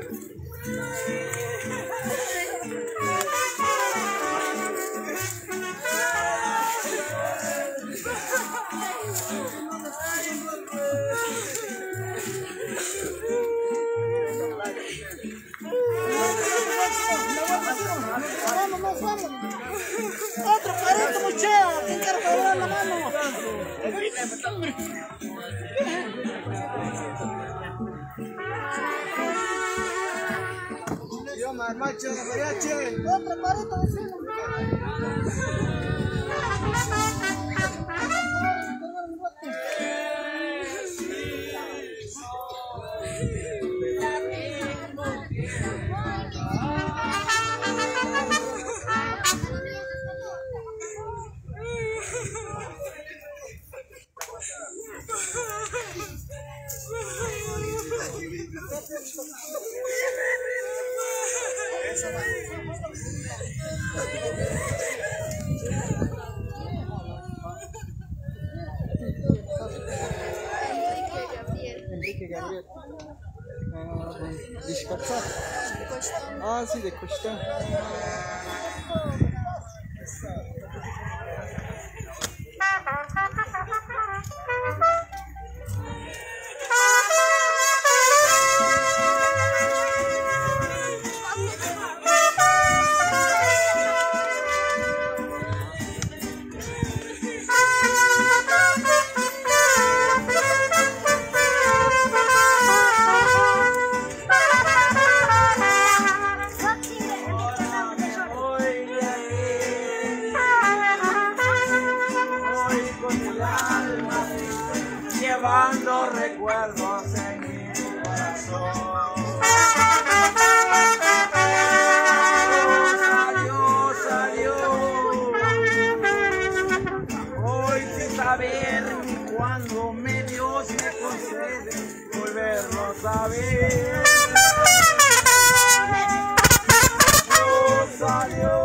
Otro parito, muchacho. ¿Quién quiere cobrar la mano? Yo más macho de mariachi. Otro parito, vecino. Enrique Gabriel. De Escatzá. Ah, sí, de Costán. Llevando recuerdos en mi corazón. Salió. Hoy sin saber ni cuándo me Dios me concede volverlo a saber. Salió.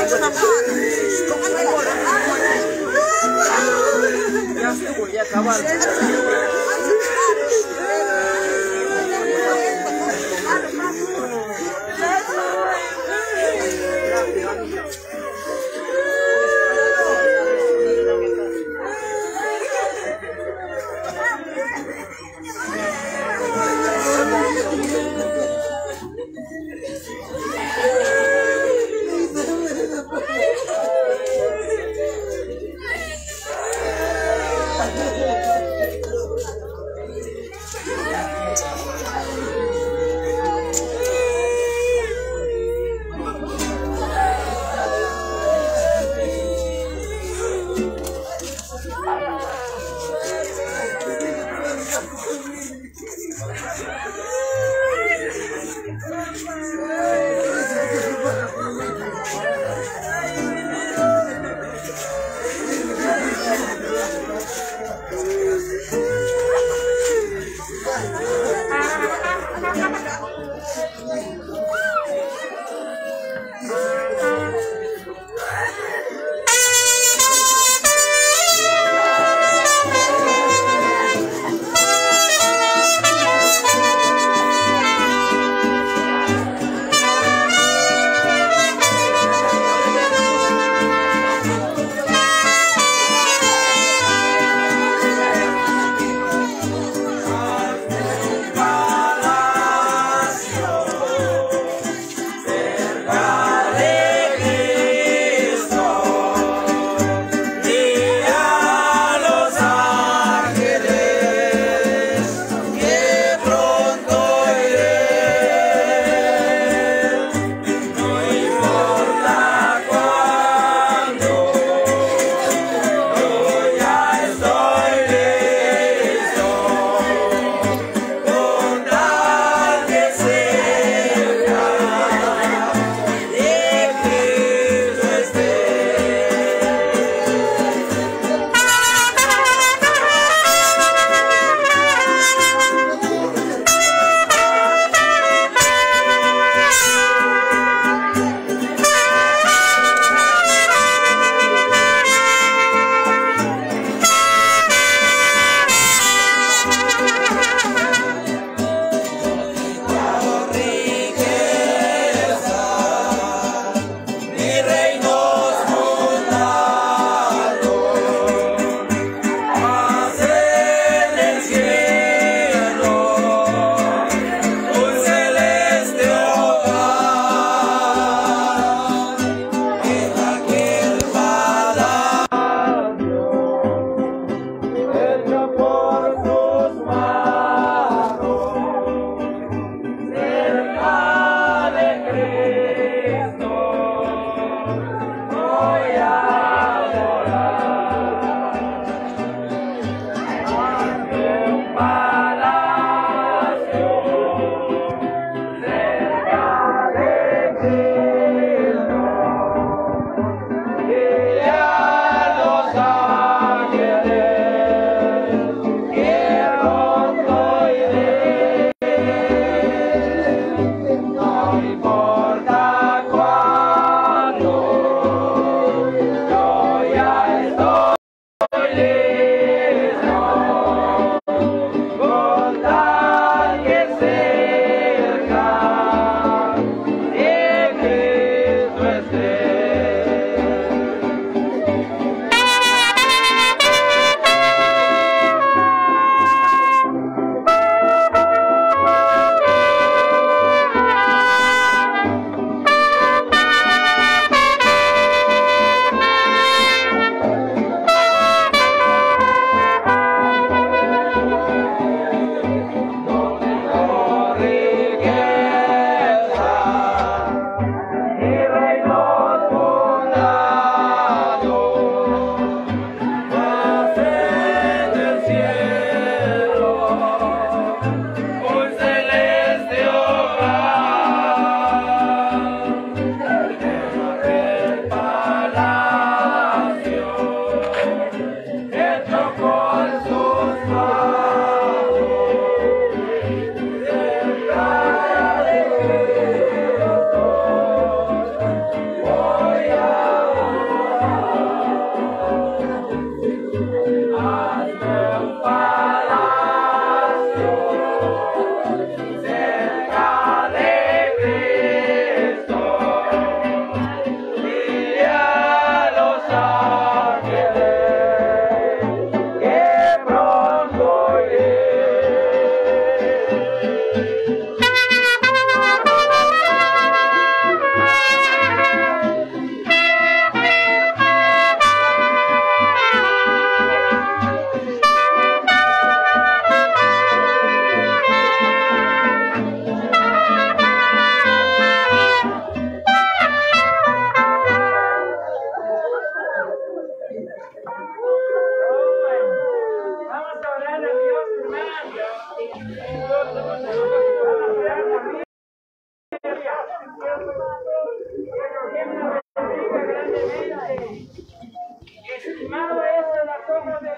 Ya estuvo, ya acabaron.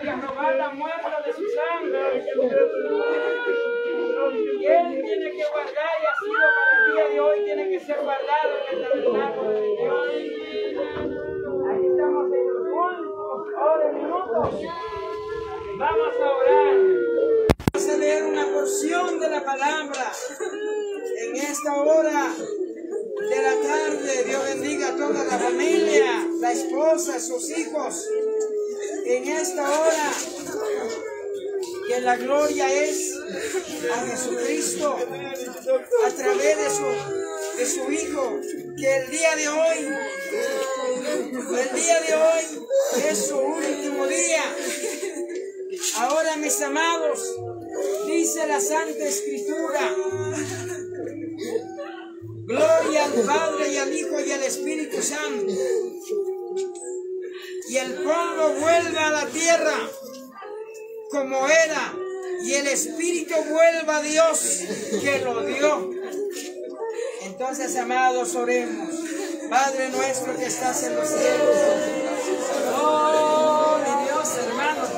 y a robar la muerte de su sangre. Y Él tiene que guardar y ha sido para el día de hoy, tiene que ser guardado en el tabernáculo de Dios. Ahí estamos en los últimos minutos. Vamos a orar. Vamos a leer una porción de la palabra en esta hora de la tarde. Dios bendiga a toda la familia, la esposa, sus hijos. En esta hora que la gloria es a Jesucristo a través de su Hijo, que el día de hoy es su último día. Ahora, mis amados, dice la Santa Escritura: gloria al Padre y al Hijo y al Espíritu Santo. Y el polvo vuelva a la tierra como era, y el Espíritu vuelva a Dios que lo dio. Entonces, amados, oremos. Padre nuestro que estás en los cielos. Oh, mi Dios, hermanos.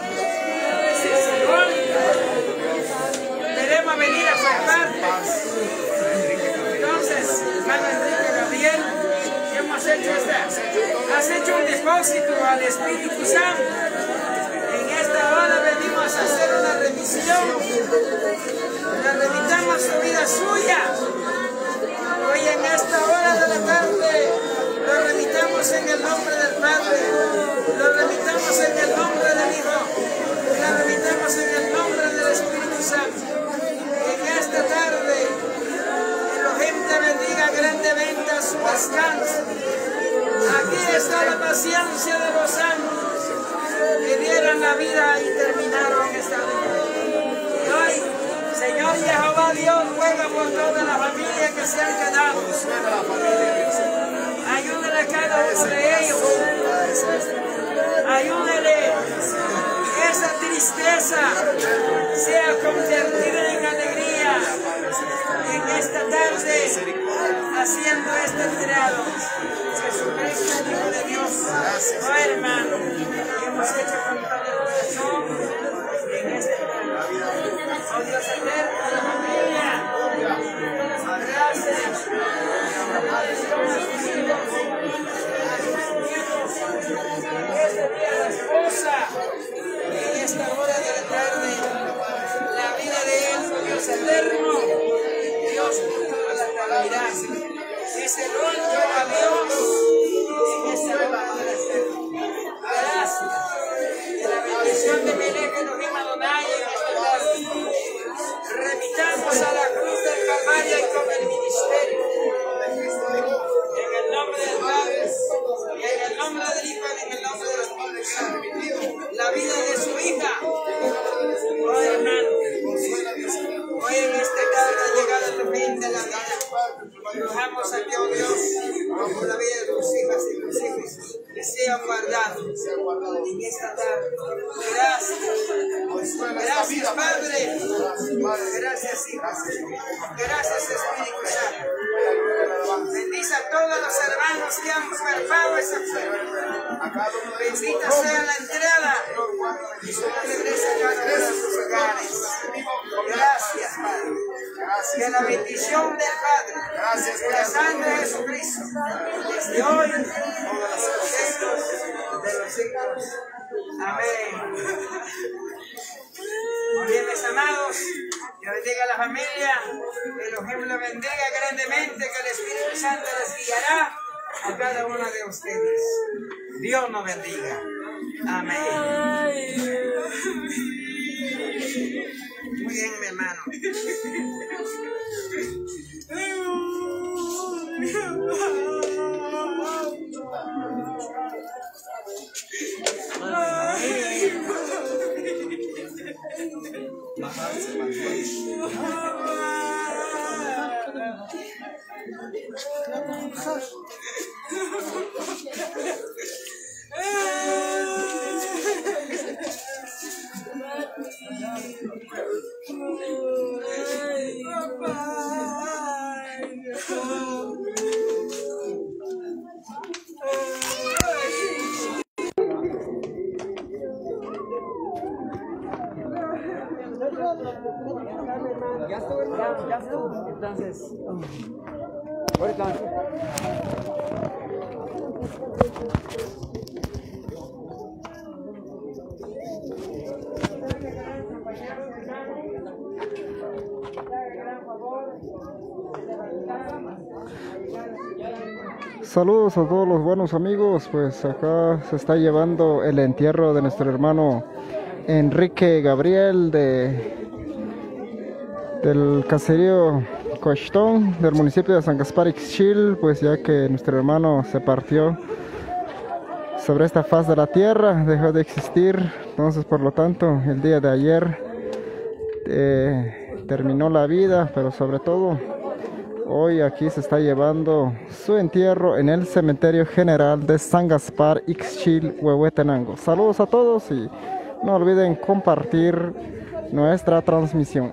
Queremos venir a formar. Entonces, hermano Enrique Gabriel, ¿qué hemos hecho has hecho un depósito al Espíritu Santo. En esta hora venimos a hacer una remisión. La remitamos su vida suya. Hoy en esta hora de la tarde lo remitamos en el nombre del Padre, lo remitamos en el nombre del Hijo, lo remitamos en el nombre del Espíritu Santo. En esta tarde, Elohim te bendiga grandemente a su descanso. Aquí está la paciencia de los santos que dieron la vida y terminaron esta vida. Y hoy, Señor Jehová Dios, ruega por toda la familia que se han quedado. Ayúdale a cada uno de ellos. Ayúdale que esa tristeza sea convertida en alegría en esta tarde, haciendo este entreado. Jesucristo, el Hijo de Dios. Oh, hermano, hemos hecho con todo el corazón en este programa. Oh, Dios eterno de la familia. Gracias. Este día la esposa, en esta hora de la tarde, la vida de él, Dios eterno, Dios por toda la eternidad. Es el único a Dios en esta hora de la tarde. Gracias. De la bendición de Melech Elohim Adonai en esta tarde. Remitamos a la cruz del Calvario y con el ministerio. En el nombre del Padre, y en el nombre del Hijo y en el nombre del Espíritu Santo. La vida de su hija. Oh, hermano. Hoy en esta tarde ha llegado el fin de la vida. Rogamos a Dios por la vida de tus hijas y tus hijos, que sean guardados en esta tarde. Gracias. Gracias, Padre. Gracias, hijos. Gracias, Espíritu Santo. Bendice a todos los hermanos que han guardado esa fe. Bendita sea la entrada y su regresa a cada uno de sus hogares. Gracias, Padre. Que la bendición del Padre, de la sangre de Jesucristo, desde hoy, por los siglos de los siglos. Amén. Bien, mis amados, Dios bendiga a la familia, Elohim le bendiga grandemente, que el Espíritu Santo les guiará a cada uno de ustedes. Dios nos bendiga. Amén. Muy bien, mi hermano. Ya estuvo. Entonces, ahorita. Saludos a todos los buenos amigos, pues acá se está llevando el entierro de nuestro hermano Enrique Gabriel del caserío Cochtón del municipio de San Gaspar Ixchil, pues ya que nuestro hermano se partió sobre esta faz de la tierra, dejó de existir. Entonces, por lo tanto, el día de ayer terminó la vida, pero sobre todo hoy aquí se está llevando su entierro en el cementerio general de San Gaspar Ixchil, Huehuetenango. Saludos a todos y no olviden compartir nuestra transmisión.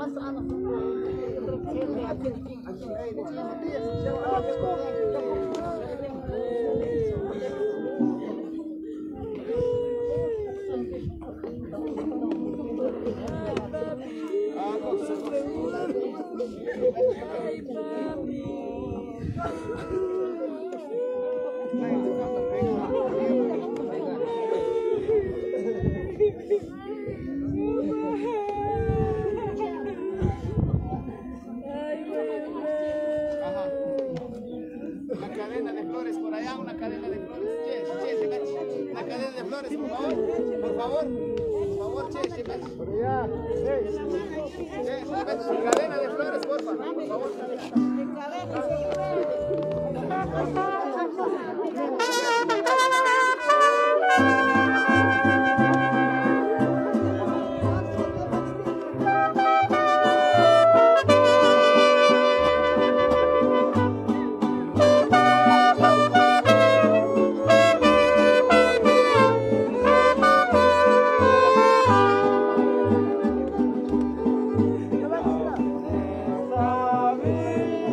Una cadena de flores por allá, una cadena de flores. Una cadena de flores, por favor. Por favor, che, por allá. Cadena de flores, por favor. Sabía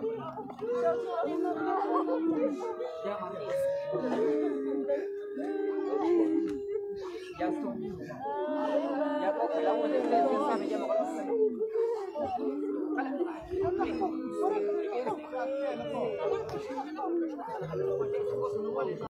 Ya estuvo. Ya poco el agua de ustedes, ya saben, ya lo conocen.